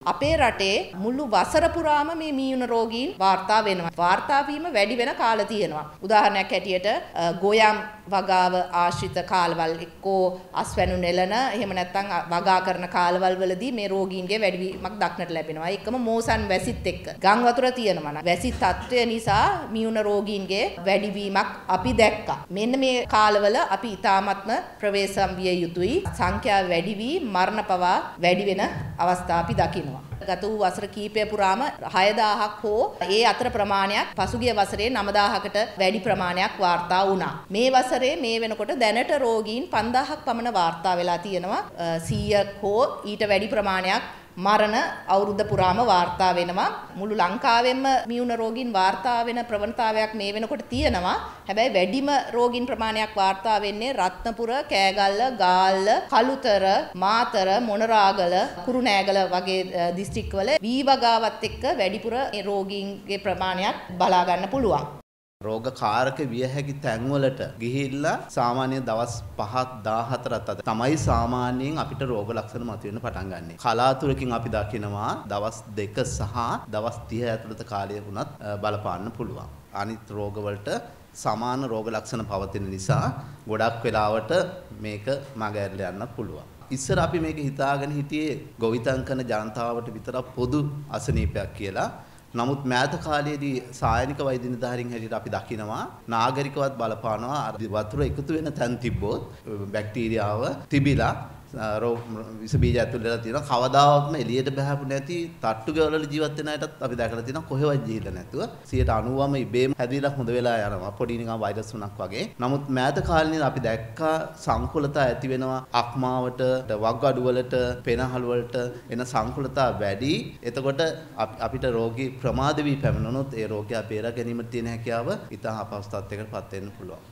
අපේ රටේ මුළු වසර පුරාම මේ මීයුන රෝගීන් වාර්තා වෙනවා. වාර්තා වීම වැඩි වෙන කාල තියෙනවා. උදාහරණයක් හැටියට ගොයම් වගාව ආශ්‍රිත කාලවල එක්කෝ අස්වැනු නෙලන එහෙම නැත්නම් වගා කරන කාලවල වලදී මේ රෝගීන්ගේ වැඩිවීමක් දක්නට ලැබෙනවා. ඒකම මෝසන් වැසිත් එක්ක ගම් වතුර තියෙනවා නම් වැසි තත්ත්වය නිසා මීයුන රෝගීන්ගේ වැඩිවීමක් අපි දැක්කා. මෙන්න මේ කාලවල අපි ඊ타මත්ම ප්‍රවේශම් විය යුතුයි. සංඛ්‍යාව වැඩි වී මරණ පවා වැඩි වෙන අවස්ථා අපි දකිනවා. ගත වූ වසර කීපය පුරාම 6000ක් හෝ ඒ අතර ප්‍රමාණයක් පසුගිය වසරේ 9000කට වැඩි ප්‍රමාණයක් වාර්තා වුණා. මේ වසරේ මේ වෙනකොට දැනට රෝගීන් 5000ක් පමණ වාර්තා වෙලා තියෙනවා. 100ක් හෝ ඊට වැඩි ප්‍රමාණයක් මරණ අවුරුද්ද පුරාම වාර්තා වෙනවා. මුළු ලංකාවෙම මියුන රෝගීන් වාර්තා වෙන ප්‍රවණතාවයක් මේ වෙනකොට තියෙනවා. හැබැයි වැඩිම රෝගීන් ප්‍රමාණයක් වාර්තා වෙන්නේ රත්නපුර, කෑගල්ල, ගාල්ල, කළුතර, මාතර, මොනරාගල, කුරුණෑගල වගේ දිස්ත්‍රික්කවල වී වගාවත් එක්ක වැඩිපුර රෝගීන්ගේ ප්‍රමාණයක් බලා ගන්න පුළුවන්. රෝග කාරක විය හැකි තැන්වලට ගිහිල්ලා සාමාන්‍ය දවස් 5ක් 14ක් අතර තමයි සාමාන්‍යයෙන් අපිට රෝග ලක්ෂණ මතුවෙන්න පටන් ගන්නෙ. කලාතුරකින් අපි දකිනවා දවස් 2 සහ දවස් 30 ඇතුළත කාලය වුණත් බලපාන්න පුළුවන්. අනිත් රෝගවලට සමාන රෝග ලක්ෂණ පවතින නිසා ගොඩක් වෙලාවට මේක මගහැරලා යන්න පුළුවන්. ඉස්සර අපි මේක හිතාගෙන හිටියේ ගොවිතැන් කරන ජනතාවට විතරක් පොදු අසනීපයක් කියලා. නමුත් මෑත කාලයේදී සායනික වෛද්‍ය නිලධාරීන් හැටියට අපි දකිනවා නාගරිකවත් බලපානවා වතුර එකතු වෙන තැන් තිබ්බොත් බැක්ටීරියාව තිබිලා විස බීජ ඇතුළේ තියෙනවා කවදාවත්ම එළියට බහපු නැති තට්ටු ගෙවල ජීවත් වෙන අයටත් අපි දැකලා තියෙනවා කොහෙවත් ගිහිල්ලා නැතුව 90%ම ඉබේම හැදිලා හොඳ වෙලා යනවා පොඩි නිකන් වෛරස් උණක් වගේ. නමුත් මෑත කාලේදී අපි දැක්කා සංකුලතා ඇති වෙනවා අක්මාවට වග්ගඩු වලට පෙනහළු වලට එන සංකුලතා වැඩි. එතකොට අපිට රෝගී ප්‍රමාද වී පැමිණුණොත් ඒ රෝගය බේරා ගැනීමට තියෙන හැකියාව ඉතා අපහසු තත්යකටපත් වෙන්න පුළුවන්.